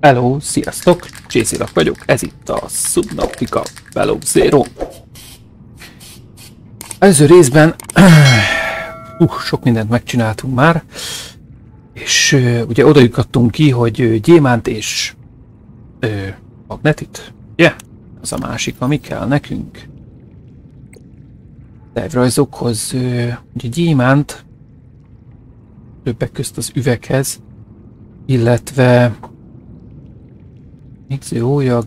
Hello, sziasztok! Csészilak vagyok, ez itt a Subnautica Below Zero. Előző részben sok mindent megcsináltunk már, és ugye oda jutottunk ki, hogy gyémánt és magnetit, yeah, az a másik, ami kell nekünk. Tervrajzokhoz ugye gyémánt, többek közt az üveghez, illetve mixőólyag,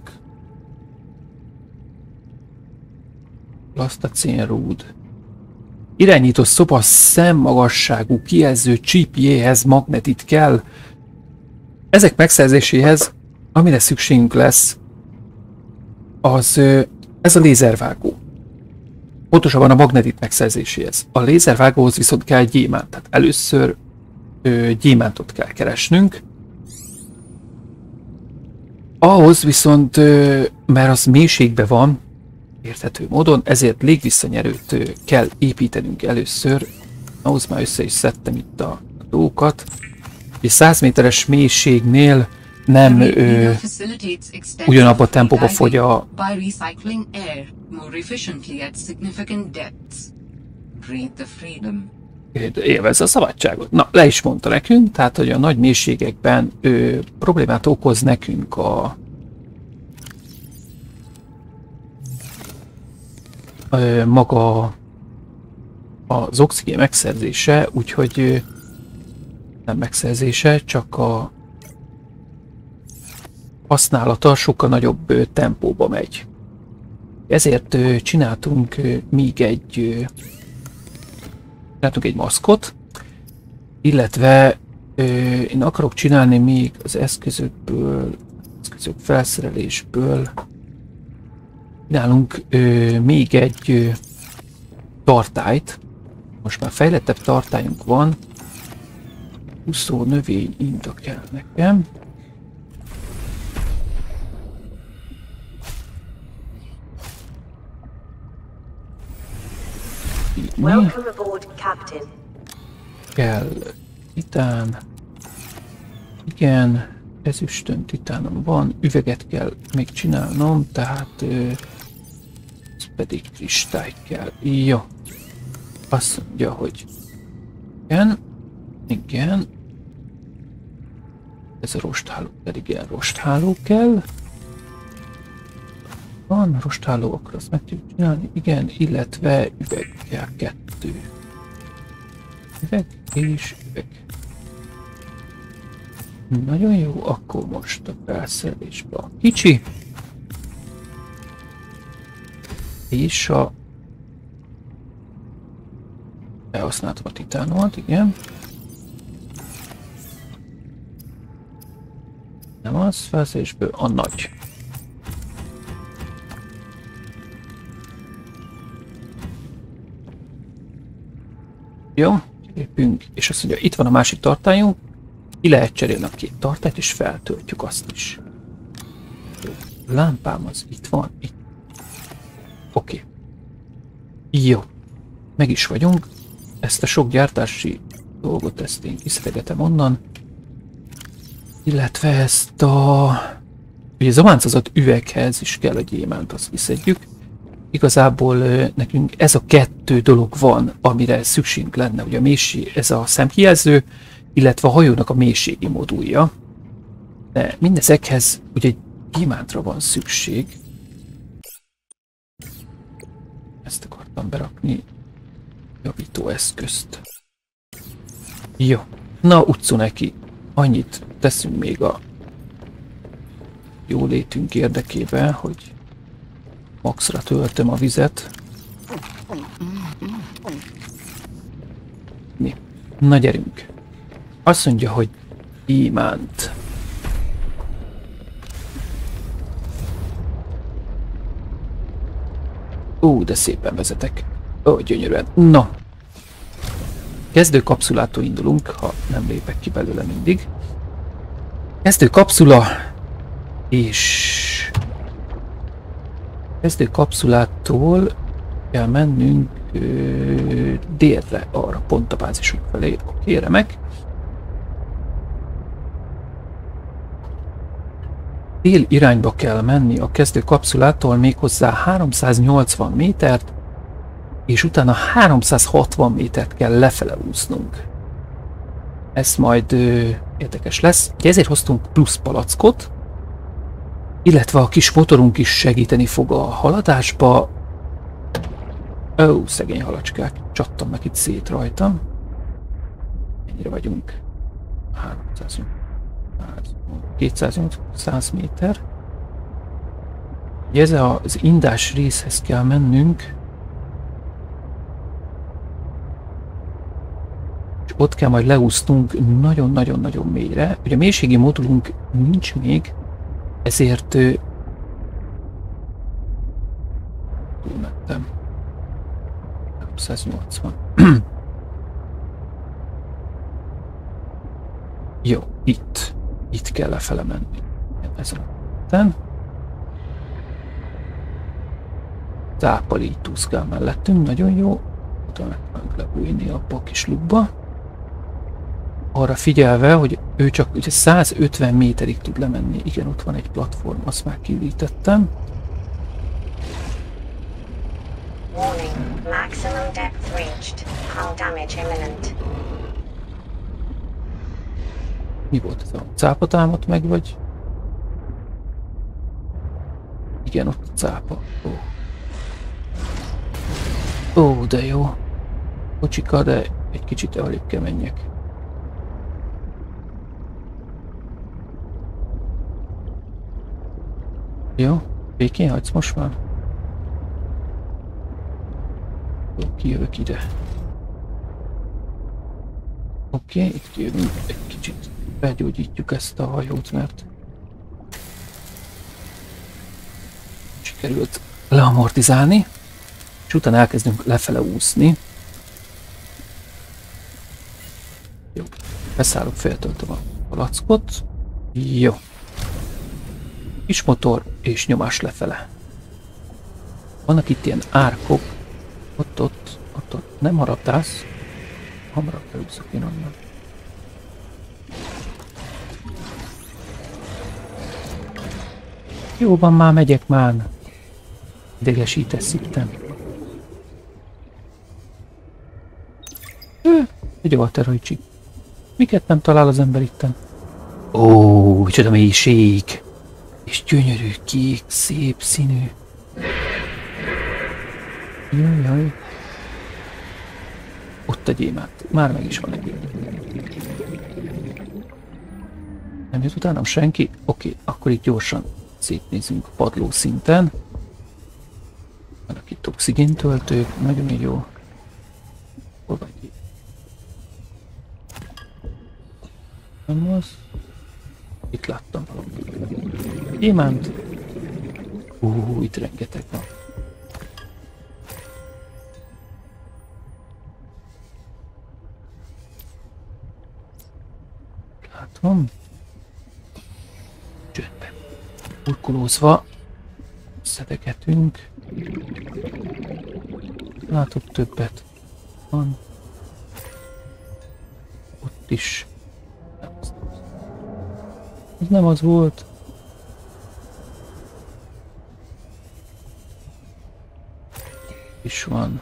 plasztacénrúd, irányító szoba szemmagasságú kijelző csípjéhez magnetit kell. Ezek megszerzéséhez, amire szükségünk lesz, az ez a lézervágó. Pontosabban a magnetit megszerzéséhez. A lézervágóhoz viszont kell gyémánt. Tehát először gyémántot kell keresnünk. Ahhoz viszont, mert az mélységben van, érthető módon, ezért légvisszanyerőt kell építenünk először. Ahhoz már össze is szedtem itt a dolgokat. És 100 méteres mélységnél nem ugyanabba a tempóba fogy a... Élvezze a szabadságot. Na, le is mondta nekünk, tehát hogy a nagy mélységekben problémát okoz nekünk maga az oxigén megszerzése, úgyhogy nem megszerzése, csak a használata sokkal nagyobb tempóba megy. Ezért csináltunk még egy maszkot, illetve én akarok csinálni még az eszközök felszerelésből, csinálunk még egy tartályt. Most már fejlettebb tartályunk van. Úszó növény inta kell nekem. Welcome aboard, Captain. Kell titán. Igen, ezüstön titánom van. Üveget kell még csinálnom, tehát ez pedig kristály kell. Jó. Azt mondja, hogy igen. Igen. Ez a rostháló pedig ilyen rostháló kell. Van rostháló, akkor azt meg tudjuk csinálni. Igen, illetve üveg kell 2. Üveg és üveg. Nagyon jó, akkor most a felszerelésbe a kicsi. És a... Elhasználtam a titánomat, igen. Nem az, felszerelésből a nagy. Jó, lépünk, és azt mondja, itt van a másik tartályunk, ki lehet cserélni a 2 tartályt, és feltöltjük azt is. Jó, lámpám az itt van, itt. Oké. Jó, meg is vagyunk. Ezt a sok gyártási dolgot, ezt én kiszedegetem onnan. Illetve ezt a... Ugye zamáncozott üveghez is kell a gyémánt, azt kiszedjük. Igazából nekünk ez a 2 dolog van, amire szükségünk lenne. Ugye a mélység, ez a szemkijelző, illetve a hajónak a mélységi modulja. De mindezekhez ugye egy gyémántra van szükség. Ezt akartam berakni. Javító eszközt. Jó. Na, utcu neki. Annyit teszünk még a jólétünk érdekében, hogy maxra töltöm a vizet. Mi? Na gyerünk. Azt mondja, hogy gyémánt. Ó, de szépen vezetek. Ó, gyönyörűen. Na. Kezdő kapszulától indulunk, ha nem lépek ki belőle mindig. Kezdő kapszula, és kezdő kapszulától kell mennünk délre, arra pont a bázisunk felé. Oké, remek. Dél irányba kell menni a kezdő kapszulától, méghozzá 380 métert, és utána 360 métert kell lefele úsznunk. Ez majd érdekes lesz. Ugye ezért hoztunk plusz palackot, illetve a kis motorunk is segíteni fog a haladásba. Ó, szegény halacskák, csattam meg itt szét rajtam. Mennyire vagyunk? 200 méter. Ugye ez az indás részhez kell mennünk. És ott kell majd leúsznunk nagyon-nagyon-nagyon mélyre. Ugye a mélységi modulunk nincs még, ezért túlmentem. 380. Jó, itt kell lefele menni. Ezen a területen. Zápal így túszkál mellettünk, nagyon jó. Utána meg lebújni abba a kis lukba. Arra figyelve, hogy ő csak ugye 150 méterig tud lemenni. Igen, ott van egy platform, azt már kiürítettem. Warning, maximum depth reached. Hull damage imminent. Mi volt ez a cápa támadt meg, vagy? Igen, ott a cápa. Ó, de jó. Kocsika, de egy kicsit elég kell menjek. Jó, békén hagysz most már? Jó, kijövök ide. Oké, itt kijövünk, egy kicsit felgyógyítjuk ezt a hajót, mert sikerült leamortizálni, és utána elkezdünk lefele úszni. Jó, beszállok, feltöltöm a palackot. Jó. Kis motor és nyomás lefele. Vannak itt ilyen árkok. Ott. Nem haraptálsz. Hamarabb beúszok én onnan. Jóban már megyek már. Idegesítesz itten. Egy alterhajcsik. Miket nem talál az ember itten? Ó, micsoda mélység! És gyönyörű, kék, szép színű. Jaj. Ott a gyémánt. Már meg is van egy. Nem jött utánam senki? Oké, akkor itt gyorsan szétnézünk padló szinten. Vannak itt oxigéntöltők, nagyon jó. Hol vagy itt? Nem az? Itt láttam valamit. Gyémánt. Itt rengeteg van. Látom. Csöndben. Burkolózva. Szedegetünk. Látok többet. Van. Ott is. Ez nem az volt. Is van.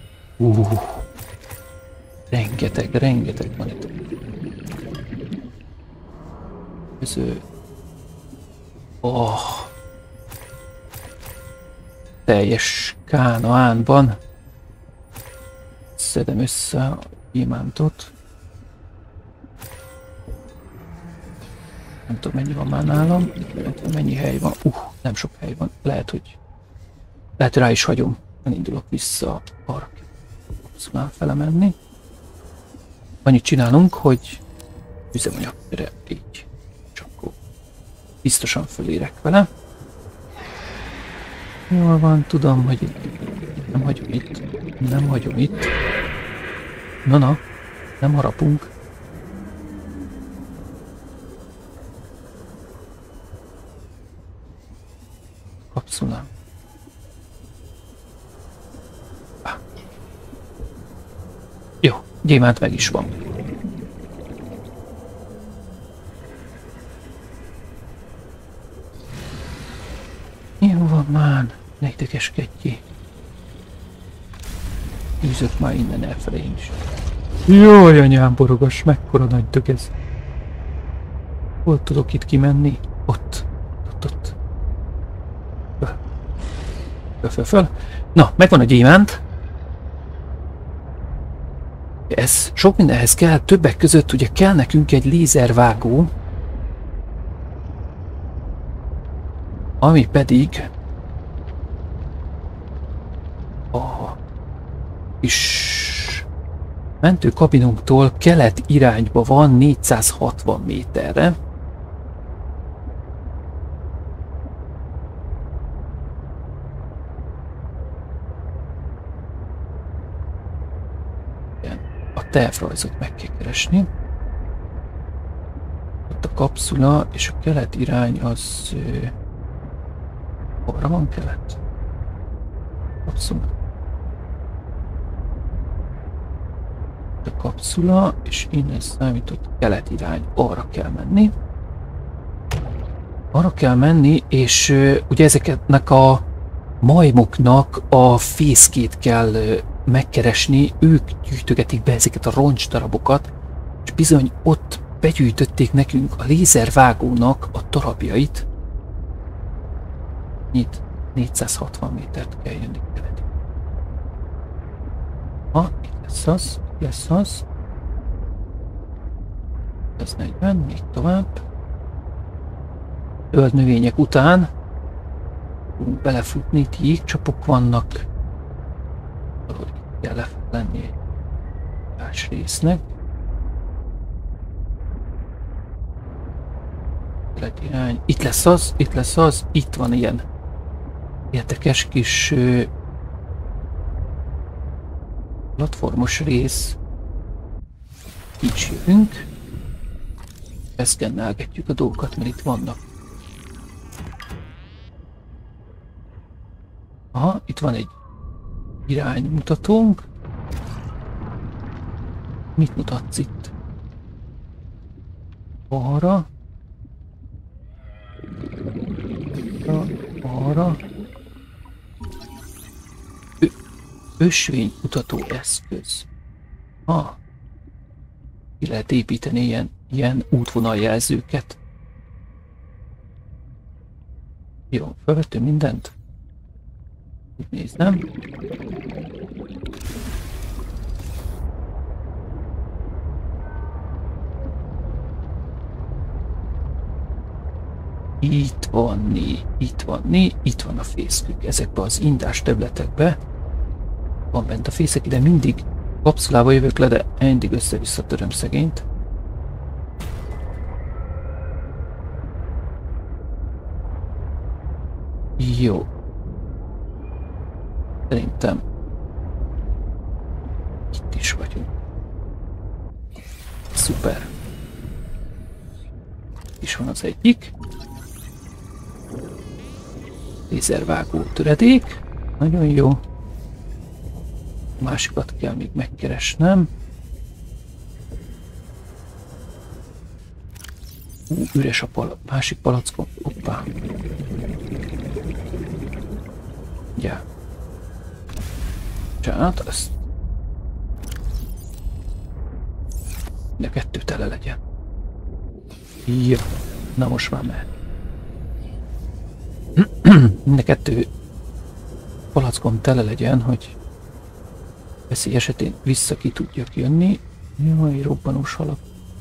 Rengeteg van itt. Teljes Kánaánban szedem össze a gyémántot. Nem tudom, mennyi van már nálam, mennyi hely van. Nem sok hely van. Lehet, hogy rá is hagyom. Indulok vissza arra kell fele menni. Annyit csinálunk, hogy üzemanyagre így. Csak akkor biztosan fölérek vele. Jól van, tudom, hogy nem hagyom itt. Na, nem harapunk. Kapszulám. Jó, gyémánt meg is van. Jó van már, ne idegeskedjé. Űzök már innen elfele én is. Jaj, anyám borogas, mekkora nagy dög ez. Hol tudok itt kimenni? Ott. Föl. Na, megvan a gyémánt. Ez sok mindenhez kell, többek között ugye kell nekünk egy lézervágó, ami pedig a kis mentőkabinunktól kelet irányba van 460 méterre. A tervrajzot meg kell keresni. Ott a kapszula és a kelet irány az... Arra van kelet? Kapszula. A kapszula, és innen számított kelet irány. Arra kell menni. Arra kell menni, és ugye ezeknek a majmoknak a fészkét kell megkeresni, ők gyűjtögetik be ezeket a roncsdarabokat, és bizony ott begyűjtötték nekünk a lézervágónak a darabjait. Itt 460 métert kell jönni keleti. Itt lesz az. Ez 40, még tovább. Zöld növények után belefutni, itt jégcsapok vannak. Valahogy itt kell lenni egy más résznek. Irány. Itt lesz az, itt van ilyen érdekes kis platformos rész. Így jövünk. Beszkennelgetjük a dolgokat, mert itt vannak. Aha, itt van egy iránymutatónk. Mit mutatsz itt? Arra. Arra. Ösvénykutató eszköz. Ki lehet építeni ilyen útvonaljelzőket. Jó, felvettünk mindent. Itt nézem. Itt van a fészkük. Ezekbe az indás területekbe van bent a fészek, de mindig kapszulába jövök le, de mindig össze-vissza töröm szegényt. Jó. Szerintem itt is vagyunk. Szuper. Itt is van az egyik. Lézervágó töredék. Nagyon jó. A másikat kell még megkeresnem. Üres a másik palackon. Hoppá. Ja. Csát, ezt. De kettő tele legyen. Jó. Na most már mehet. Mind kettő palackon tele legyen, hogy veszély esetén vissza ki tudjak jönni. Jaj, robbanós halak.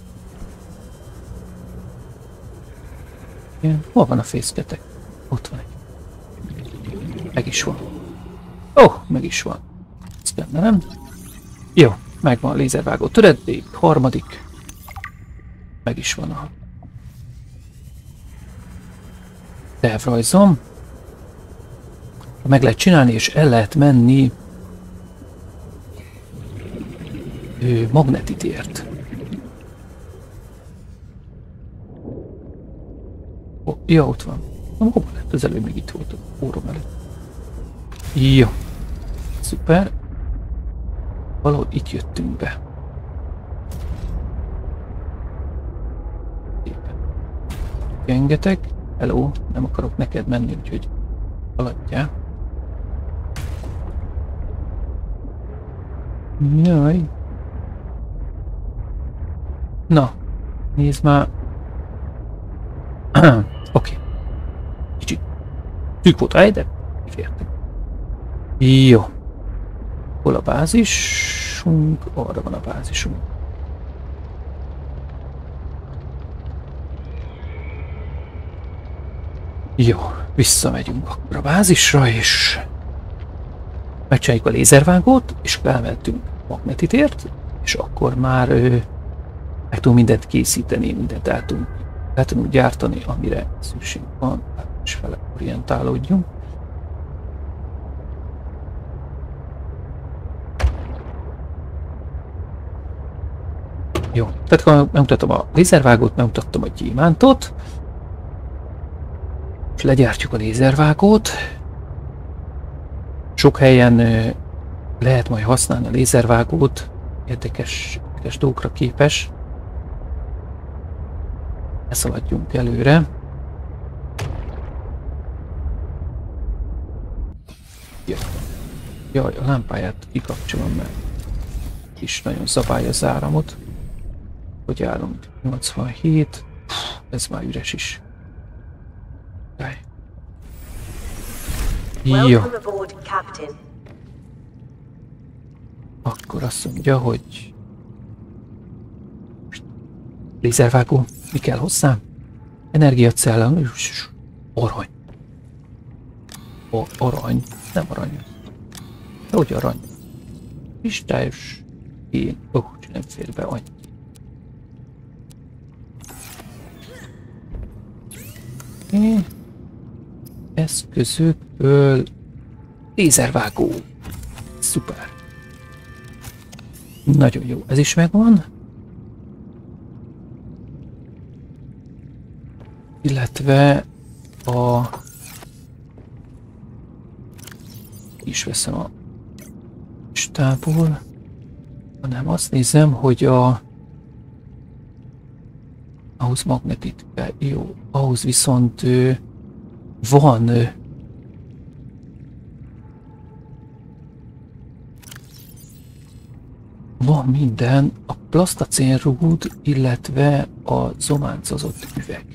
Igen, hol van a fészketek? Ott van egy. Meg is van. Meg is van. Szkennelem. Jó, megvan a lézervágó töredék, harmadik. Meg is van a tervrajzom. Meg lehet csinálni, és el lehet menni magnetitért. Ja, ott van. Hova lett? Az előbb még itt volt a órom előtt. Jó. Szuper. Valahogy itt jöttünk be. Szépen. Rengeteg. Hello. Nem akarok neked menni, úgyhogy haladjál. Jaj. Na, nézd már. Oké. Kicsit szűk volt a hely, de kifértünk. Jó. Hol a bázisunk? Arra van a bázisunk. Jó, visszamegyünk akkor a bázisra, és megcsináljuk a lézervágót, és elmentünk magnetitért, és akkor már meg tudunk mindent készíteni, mindent el tudunk gyártani, amire szükség van, és fele orientálódjunk. Jó, tehát megmutatom a lézervágót, megmutattam a gyémántot, és legyártjuk a lézervágót. Sok helyen lehet majd használni a lézervágót, érdekes dolgokra képes. Ne szaladjunk előre. Jaj, a lámpáját kikapcsolom, mert is nagyon zabálja az áramot. Hogy állunk? 87. Ez már üres is. Jaj. Jó. Akkor azt mondja, hogy lézervágó, mi kell hozzá? Energiacella, arany. Arany, nem arany. De hogy arany? Kristályos én, nem fér be annyi. Eszközökből lézervágó. Szuper. Nagyon jó, ez is megvan. Illetve a... is veszem a listából, hanem azt nézem, hogy ahhoz magnetit kell. Jó, ahhoz viszont van minden, a plasztacénrúd, illetve a zománcozott üveg.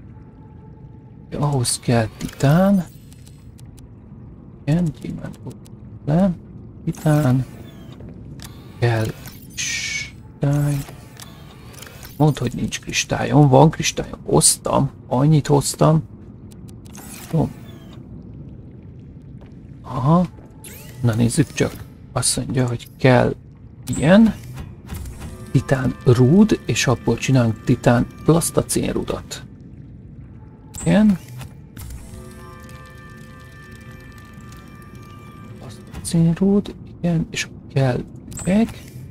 Ahhoz kell titán. Igen, gyémánt le. Titán. Kell kristály. Mondd, hogy nincs kristályom. Van kristályom. Hoztam. Annyit hoztam. Jó. Aha. Na nézzük csak. Azt mondja, hogy kell ilyen. Titán rúd, és abból csinálunk titán plasztacénrudat. Igen. Plasztacénrúd, igen, és kell üveg.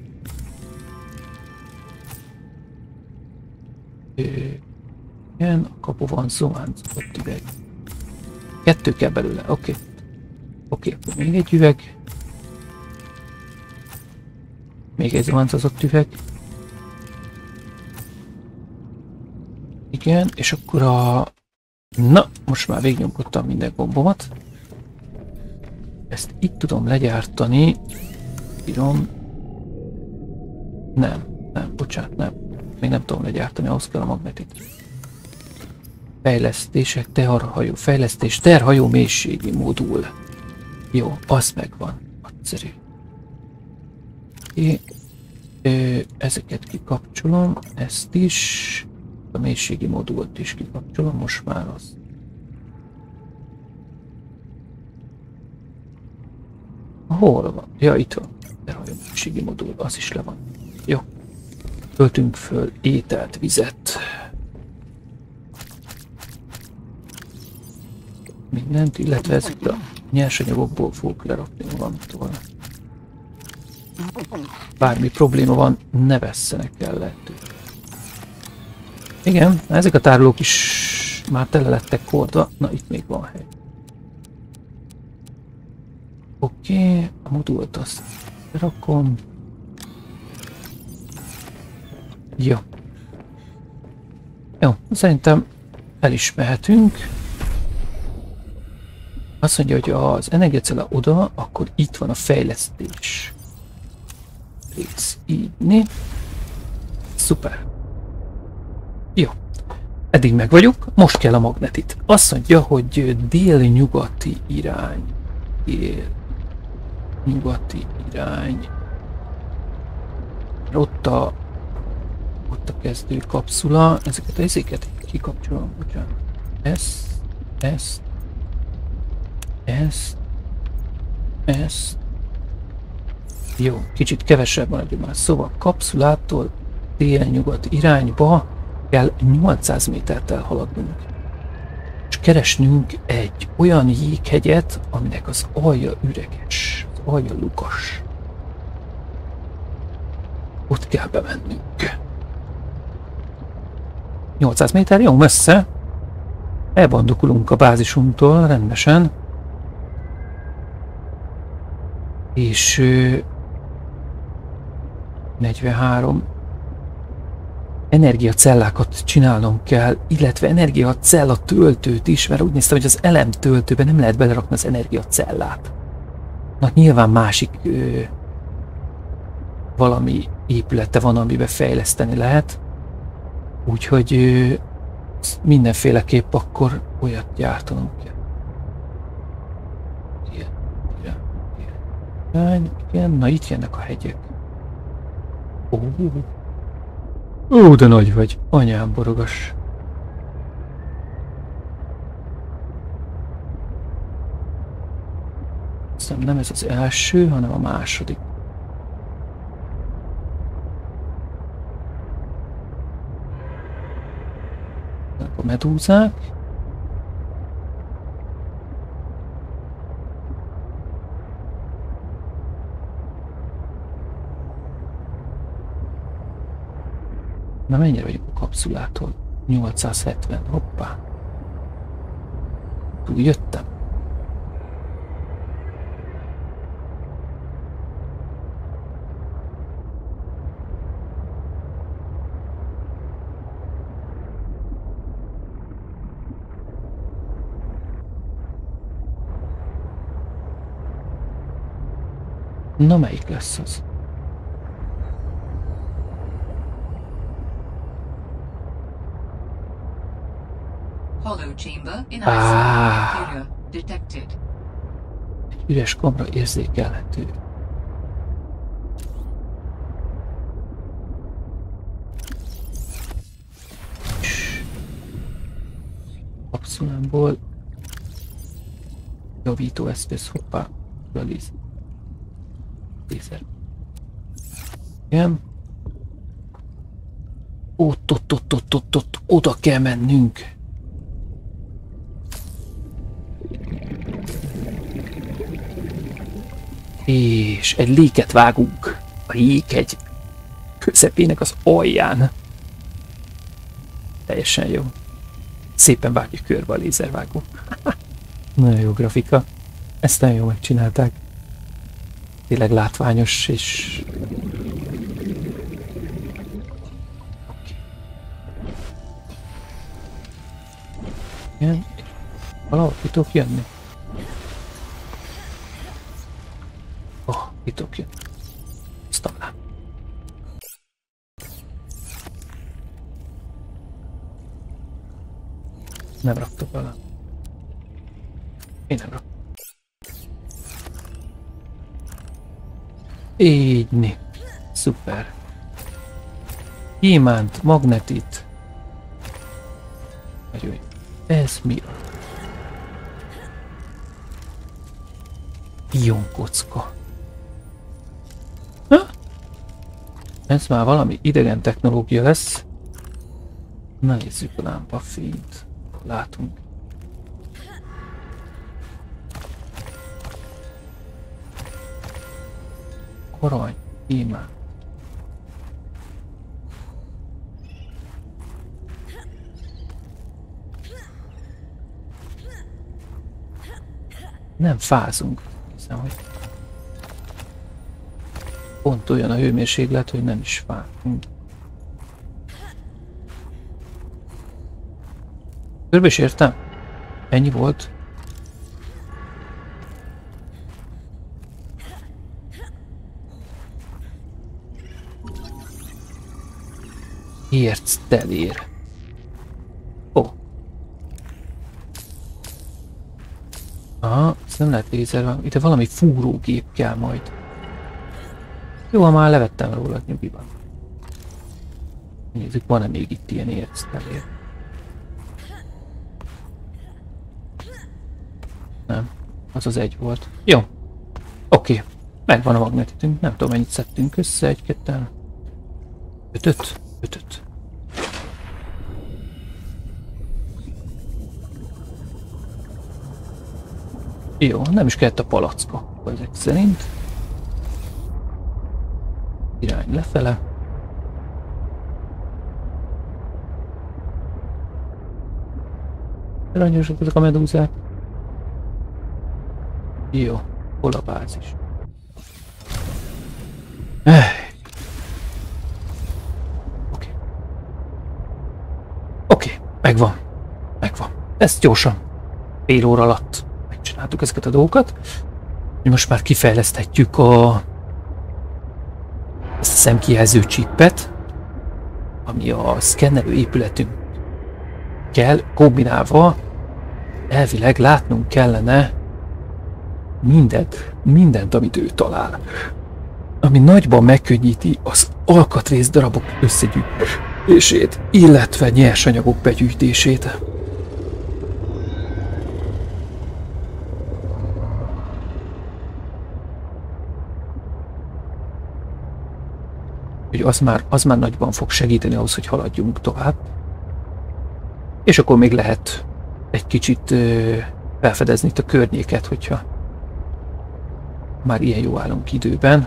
Igen, a kapuban zománcozott üveg. 2 kell belőle, oké. Oké, akkor még egy üveg. Még egy zománcozott üveg. Igen, és akkor na, most már végignyomkodtam minden gombomat. Ezt itt tudom legyártani. Írom. Nem, bocsánat, nem. Még nem tudom legyártani, ahhoz kell a magnetit. Fejlesztések, terhajó, fejlesztés, terhajó mélységi modul. Jó, az megvan. Nagyszerű. Ezeket kikapcsolom, ezt is. A mélységi modult is kikapcsolom, most már az. Hol van? Ja, itt van. Terhajó mélységi modul, az is le van. Jó. Töltünk föl ételt, vizet. Mindent, illetve ezeket a nyersanyagokból fogok lerakni magamtól. Bármi probléma van, ne vesszenek el lehető. Igen, ezek a tárolók is már tele lettek hordva. Na, itt még van hely. Oké, a modult azt rakom. Jó. Jó, szerintem el is mehetünk. Azt mondja, hogy az energiacella oda, akkor itt van a fejlesztés. Rész így. Szuper. Jó. Eddig meg vagyunk, most kell a magnetit. Azt mondja, hogy dél-nyugati irány. Dél-nyugati irány. Ott a kezdő kapszula. Ezeket az izéket kikapcsolom, bocsánat. Ezt. Jó, kicsit kevesebb van egy már. Szóval kapszulától dél-nyugat irányba kell 800 métert elhaladnunk. És keresnünk egy olyan jéghegyet, aminek az alja üreges, az alja lukas. Ott kell bemennünk. 800 méter, jó messze. Elbandukulunk a bázisunktól rendesen. És 43 energiacellákat csinálnom kell, illetve energiacella töltőt is, mert úgy néztem, hogy az elemtöltőben nem lehet belerakni az energiacellát. Na nyilván másik valami épülete van, amiben fejleszteni lehet. Úgyhogy mindenféleképp akkor olyat gyártanunk kell. Igen, na itt jönnek a hegyek. Ó, de nagy vagy, anyám borogas. Aztán nem ez az első, hanem a második. A medúzák. Na mennyire vagyunk a kapszulától? 870, hoppá. Túl jöttem. Na melyik lesz az? Egy üres kamra érzékelhető. Kapszulámból javító eszköz, hoppá, lézer. Igen. Ott, oda kell mennünk. És egy léket vágunk a jéghegy közepének az alján. Teljesen jó. Szépen vágjuk körbe a lézervágó. Nagyon jó grafika. Ezt nagyon jól megcsinálták. Tényleg látványos és... Igen. Valahol ki tudok jönni. Ki tudok jönni. Aztán. Nem raktok bele. Én nem raktam. Így. Szuper. Gyémánt, magnetit. Nagyon jó. Ez mi? Ionkocka. Ez már valami idegen technológia lesz. Na nézzük a lámpafényt. Látunk. Arany, gyémánt. Nem fázunk. Hiszem, hogy pont olyan a hőmérséklet, hogy nem is fázunk. Körbe is értem. Ennyi volt. Érc telér. Ó. Aha, ez nem lehet lézer, ide valami fúrógép kell majd. Jó, már levettem róla, nyugiban. Nézzük, van-e még itt ilyen érc telér? Nem, az az egy volt. Jó. Oké. Megvan a magnetitünk, nem tudom mennyit szedtünk össze, egy-ketten. 5-5. Jó, nem is kellett a palacka, ezek szerint. Irány lefele. Aranyosak ezek a medúzák. Jó, hol a bázis? Oké, megvan. Ezt gyorsan, fél óra alatt megcsináltuk ezeket a dolgokat. Most már kifejleszthetjük ezt a szemkijelző csippet, ami a szkennelő épületünk kell kombinálva. Elvileg látnunk kellene mindent, amit ő talál. Ami nagyban megkönnyíti az alkatrészdarabok összegyűjtését, illetve nyersanyagok begyűjtését. Úgyhogy az már nagyban fog segíteni ahhoz, hogy haladjunk tovább. És akkor még lehet egy kicsit felfedezni itt a környéket, hogyha már ilyen jó állunk időben.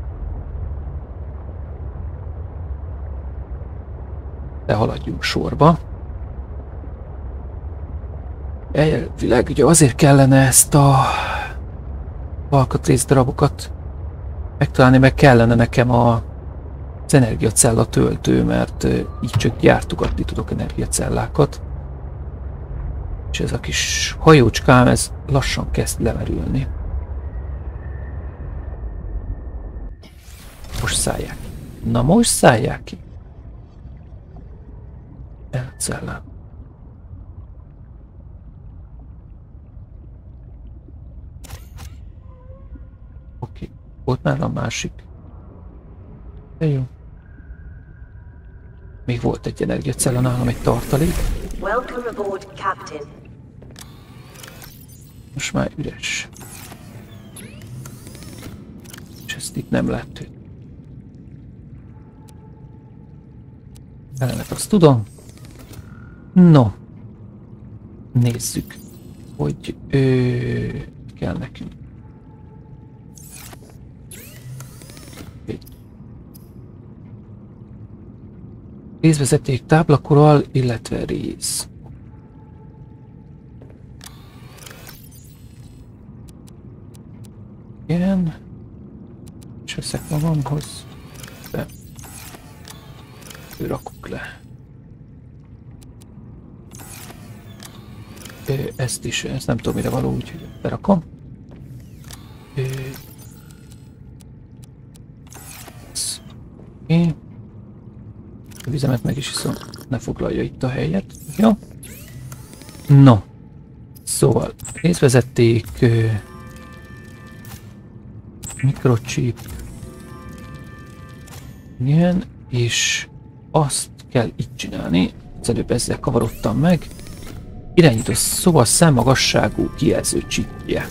De haladjunk sorba. Elvileg ugye azért kellene ezt a alkatrészdarabokat megtalálni, meg kellene nekem az energiacella töltő, mert így csak gyártogatni tudok energiacellákat. És ez a kis hajócskám, ez lassan kezd lemerülni. Most szállják. Na most szállják ki. Elcellám. Oké, ott már a másik. De jó. Még volt egy energiacella nálam, egy tartalék. Welcome aboard, Captain. Most már üres. És ezt itt nem lehet. Elemet azt tudom. No. Nézzük, hogy kell nekünk. Rézvezeték, táblakorral, illetve réz. Igen. És veszek magamhoz. De rakok le. Ezt is, ezt nem tudom mire való, úgyhogy berakom. Oké. A vizemet meg is iszom, ne foglalja itt a helyet. Jó? No. Szóval, részvezeték, mikrochip. Igen, és azt kell itt csinálni. Az előbb ezzel kavarodtam meg. Irányító szóval szemmagasságú kijelző chipje.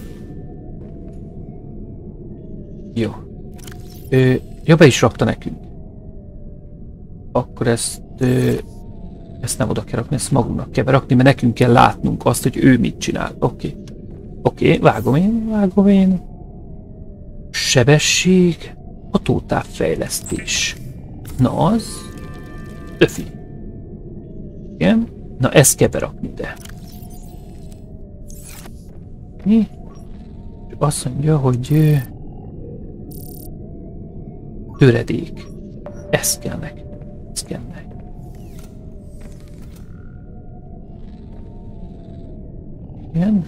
Jó. Ja, be is rakta nekünk. Akkor ezt nem oda kell rakni, ezt magunknak kell berakni, mert nekünk kell látnunk azt, hogy ő mit csinál. Oké. Oké, vágom én. Sebesség, hatótávfejlesztés. Na az. Öfi. Igen. Na ezt kell berakni ide. Mi? Azt mondja, hogy töredék. Ez kell neki. Ez kell neki. Igen.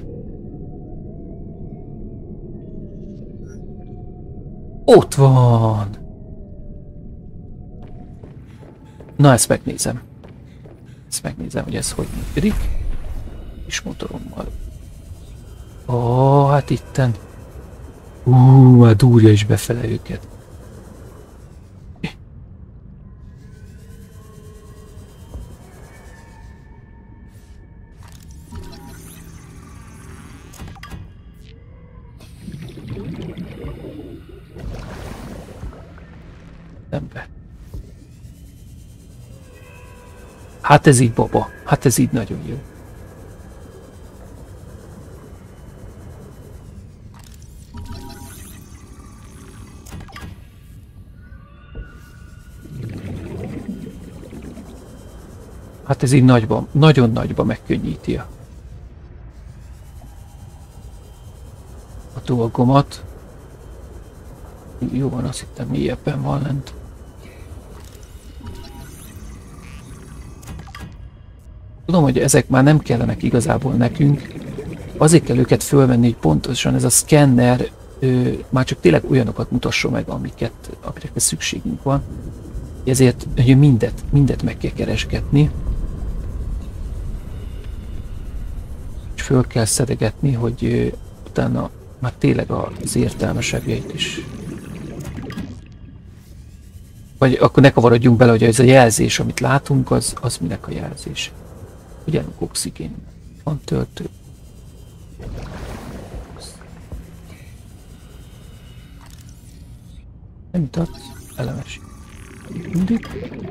Ott van! Na, ezt megnézem. Ezt megnézem, hogy ez hogy működik. Kis motorommal. Ó, hát itten. Már dúrja is befele őket. Szembe. Hát ez így, baba. Hát ez így nagyon jó. Hát ez így nagyban, nagyon nagyban megkönnyíti a dolgomat. Jó van, azt hittem mélyebben van lent. Tudom, hogy ezek már nem kellenek igazából nekünk. Azért kell őket fölvenni, hogy pontosan ez a szkenner már csak tényleg olyanokat mutasson meg, amikre szükségünk van. Ezért hogy mindet meg kell keresgetni. És föl kell szedegetni, hogy utána már tényleg az értelmesebbjeit is. Vagy akkor ne kavarodjunk bele, hogy ez a jelzés, amit látunk, az minek a jelzés. Ugyanúgy oxigén. Van töltő. Nem mutatsz? Elemes. Mindig.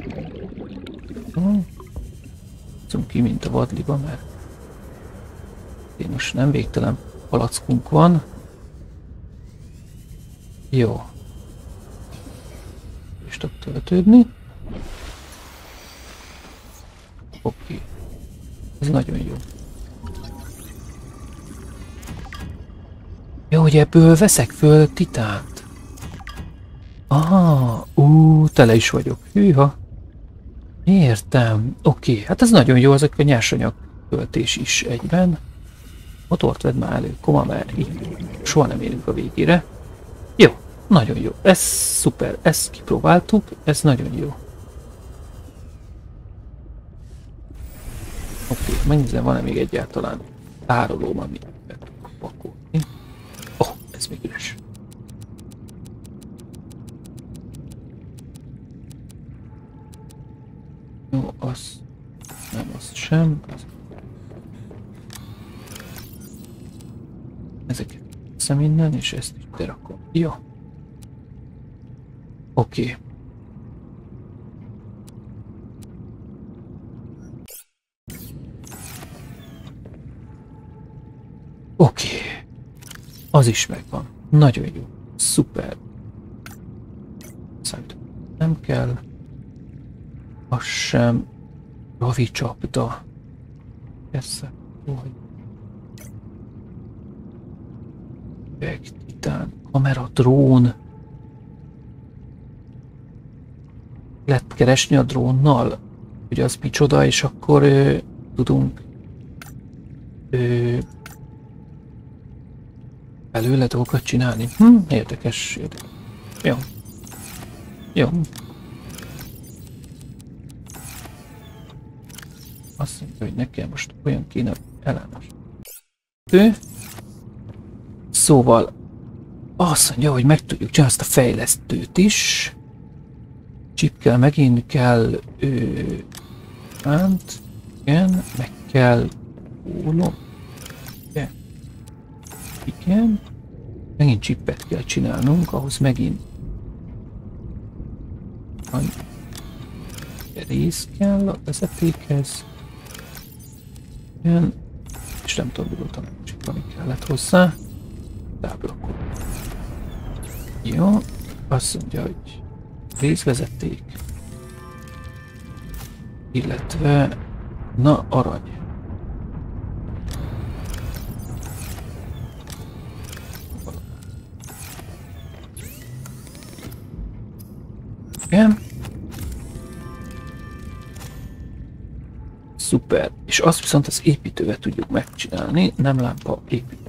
Húzzunk ki, mint a vadliba, mert én most nem végtelen palackunk van. Jó. És tud töltődni. Oké. Ez nagyon jó. Jó, hogy ebből veszek föl titánt. Aha, tele is vagyok. Hűha. Értem. Oké, hát ez nagyon jó, azok a nyersanyag töltés is egyben. Motort vedd már elő, koma, mert így soha nem érünk a végére. Jó, nagyon jó. Ez szuper, ezt kipróbáltuk, ez nagyon jó. Oké, megnézem, van-e még egyáltalán tárolóm, amit be tudok pakolni. Ez még üres. Jó, az nem, az sem. Ezeket veszem innen, és ezt is berakom. Jó. Oké. Oké. Az is megvan. Nagyon jó. Szuper. Szerintem nem kell. Az sem. Ravi csapda. Persze. Hogy. Titán. Kamera, drón. Lehet keresni a drónnal, hogy az micsoda, és akkor tudunk belőle dolgokat csinálni. Érdekes, érdekes. Jó. Jó. Azt mondja, hogy nekem most olyan kéne ellenes. Szóval azt mondja, hogy meg tudjuk csinálni azt a fejlesztőt is. Chip kell, megint kell igen, meg kell ólom. Igen. Megint chipet kell csinálnunk, ahhoz megint rész kell a vezetékhez. Igen. És nem tudom, mi volt a másik, ami kellett hozzá. Táblakon. Jó. Azt mondja, hogy részvezeték. Illetve na, arany. Igen. Szuper. És azt viszont az építővel tudjuk megcsinálni, nem lámpa, építő.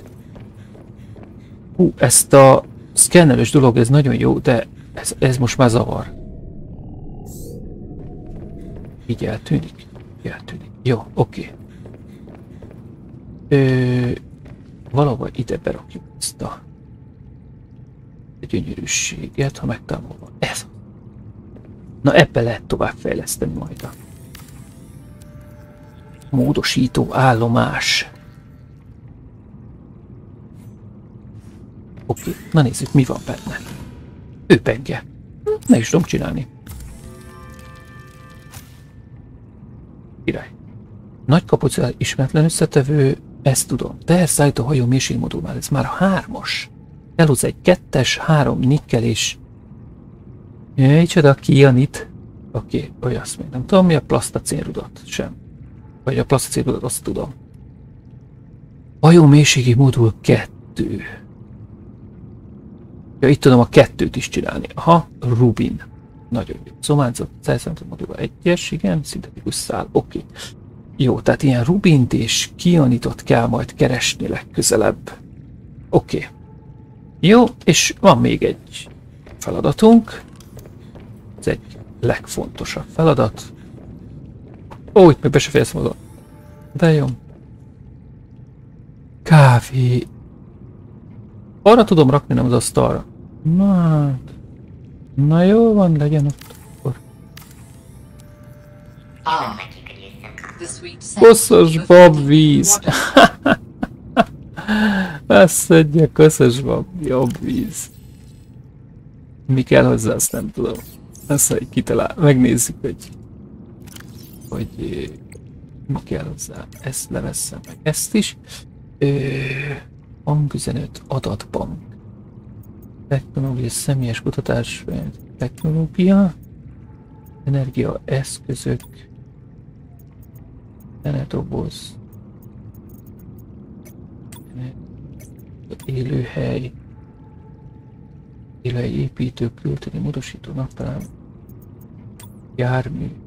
Ezt a szkennerős dolog, ez nagyon jó, de ez most már zavar. Így eltűnik. Eltűnik. Jó, oké. Valahol ide berakjuk ezt a gyönyörűséget, ha megtámolva. Ez. Na ebbe lehet továbbfejleszteni majd a módosító állomás. Oké, na nézzük, mi van benne. Őpenge. Meg is tudom csinálni. Király. Nagy kapucál ismeretlen összetevő, ezt tudom. Teherszállító hajó mélységmódul ez már a 3-as. Elhoz egy 2-es, 3 nikkel és... Micsoda kianit. Oké, azt még nem tudom, mi a plasztacénrudat sem. Vagy a plasztacénrudat, azt tudom. Hajó mélységi modul 2. Ja, itt tudom a 2-t is csinálni. Aha, Rubin. Nagyon jó. Szománzott, szerszámított modul 1-es, igen, szintetikus szál, oké. Jó, tehát ilyen Rubint és kianitot kell majd keresni legközelebb. Oké. Jó, és van még egy feladatunk. Ez egy legfontosabb feladat. Ó, itt még be se fejeztem oda. De jó. Kávé. Arra tudom rakni, nem az asztalra. Na jó van, legyen ott akkor. Koszos babvíz. Azt mondja, koszos babvíz. Mi kell hozzá, azt nem tudom. Azt mondja, kitalál. Megnézzük, hogy mi kell hozzá. Ezt leveszem meg. Ezt is. Hangüzenet, adatbank. Technológia, személyes kutatás, technológia. Energia, eszközök. Internetoboz. Élőhely. Élőhely építő, külteni, módosító, napelem. Jármű.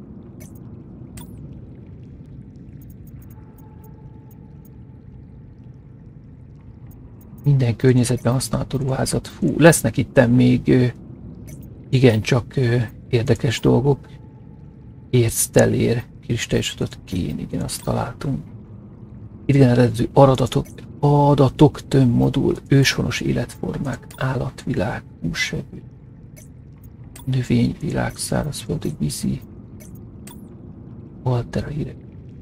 Minden környezetben használható ruházat. Fú, lesznek itten még igencsak érdekes dolgok. Érztelér, kristályosodott kén, igen, azt találtunk. Igen, eredetű adatok tömbmodul, őshonos életformák, állatvilág, húsevő, növényvilág, szárazföldi vízi, altera hírek.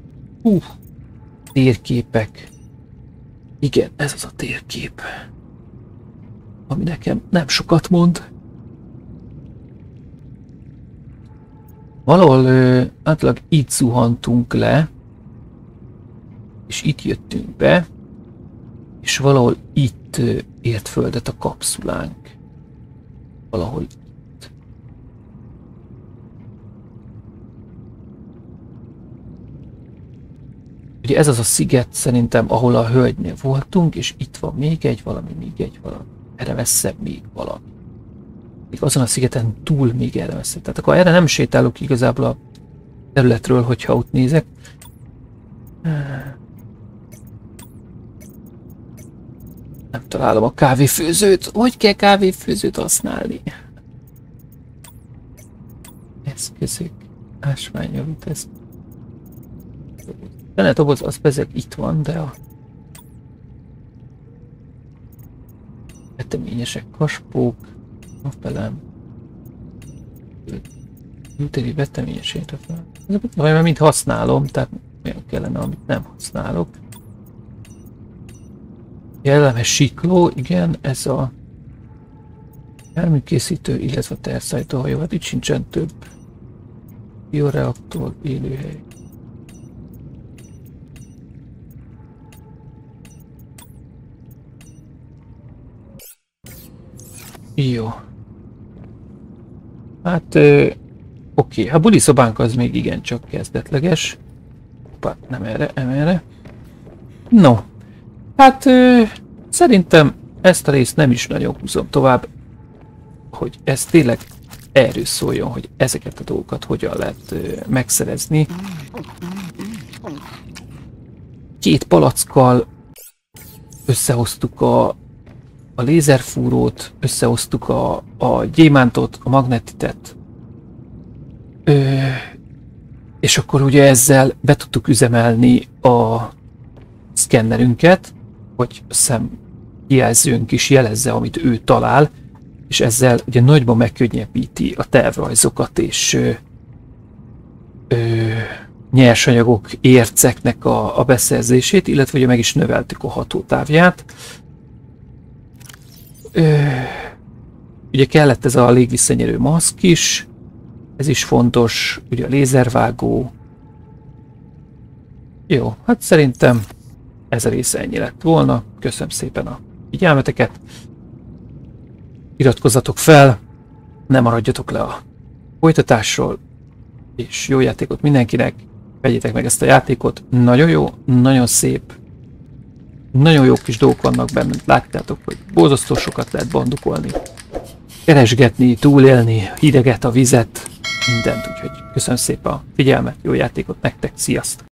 Térképek. Igen, ez az a térkép, ami nekem nem sokat mond. Valahol átlag itt zuhantunk le, és itt jöttünk be, és valahol itt ért földet a kapszulánk. Valahol itt. Ugye ez az a sziget szerintem, ahol a hölgynél voltunk, és itt van még egy valami. Erre messzebb még valami. Még azon a szigeten túl még erre messzebb. Tehát akkor erre nem sétálok igazából a területről, hogyha ott nézek. Nem találom a kávéfőzőt. Hogy kell kávéfőzőt használni? Eszközök. Ásványolút eszközök. Internetoboz, az bezeg itt van, de a veteményesek, kaspók, napelem, gyűjteni veteményesét, ezeket majd mind használom, tehát olyan kellene, amit nem használok. Jellemes sikló, igen, ez a járműkészítő, illetve a teherszállító hajó, hát itt sincsen több. Bioreaktor, élőhely. Jó. Hát, oké. A buli szobánk az még igencsak kezdetleges. Hoppá, nem erre. No. Hát, szerintem ezt a részt nem is nagyon húzom tovább, hogy ez tényleg erről szóljon, hogy ezeket a dolgokat hogyan lehet megszerezni. 2 palackkal összehoztuk a lézerfúrót, összehoztuk a gyémántot, a magnetitet. És akkor ugye ezzel be tudtuk üzemelni a szkennerünket, hogy a szemjelzőnk is jelezze, amit ő talál, és ezzel ugye nagyban megkönnyebbíti a tervrajzokat és nyersanyagok, érceknek a beszerzését, illetve ugye meg is növeltük a hatótávját. Ugye kellett ez a légvisszanyerő maszk is, ez is fontos, ugye a lézervágó. Jó, hát szerintem ez a része ennyi lett volna. Köszönöm szépen a figyelmeteket. Iratkozzatok fel, ne maradjatok le a folytatásról, és jó játékot mindenkinek. Vegyétek meg ezt a játékot, nagyon jó, nagyon szép, nagyon jó kis dolgok vannak benne, látjátok, hogy borzasztó sokat lehet bandukolni, keresgetni, túlélni, hideget, a vizet, mindent, úgyhogy köszönöm szépen a figyelmet, jó játékot nektek, sziasztok!